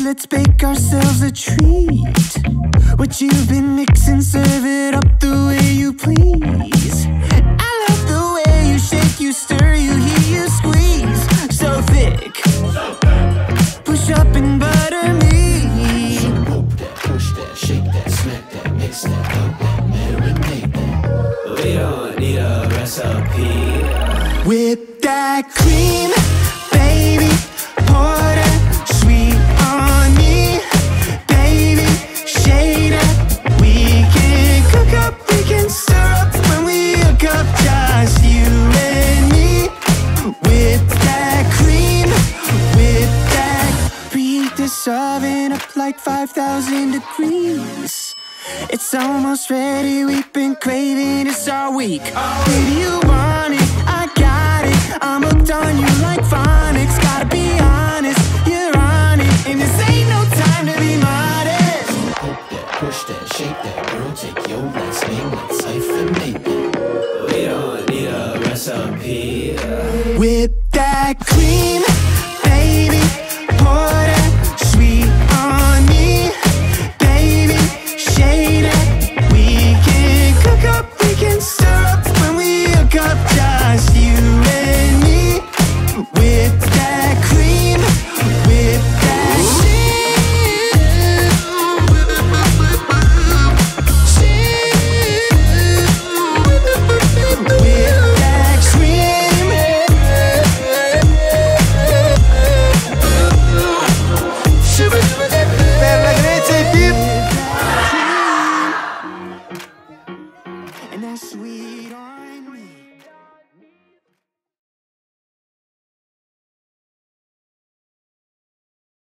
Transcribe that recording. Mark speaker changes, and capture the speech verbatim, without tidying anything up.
Speaker 1: let's bake ourselves a treat. What you've been mixing, serve it up the way you please. I love the way you shake, you stir, you heat, you squeeze. So thick, push up and butter me.
Speaker 2: So poke that, push that, shake that, smack that, mix that, cook that, marinate that. We don't need a recipe.
Speaker 1: Whip that cream, baby, pour that sweet on me. Baby, shade up, we can cook up, we can stir up when we hook up, just you and me. Whip that cream, whip that. Preheat this oven up like five thousand degrees. It's almost ready, we've been craving this all week. Baby, you want it, I got it. I'm hooked on you like phonics. Gotta be honest, you're on it, and this ain't no time to be modest.
Speaker 2: Poke that, push that, shake that, girl, take your last name, let's hyphenate that. We don't need a recipe.
Speaker 1: Whip that cream, baby, pour that sweet on me. Baby, shade up, we can cook up, we can stir up when we hook up, just you and me. Whip that cream, whip that shit. Whip that cream.
Speaker 3: Per la Grecia e Pip.
Speaker 1: And that sweet on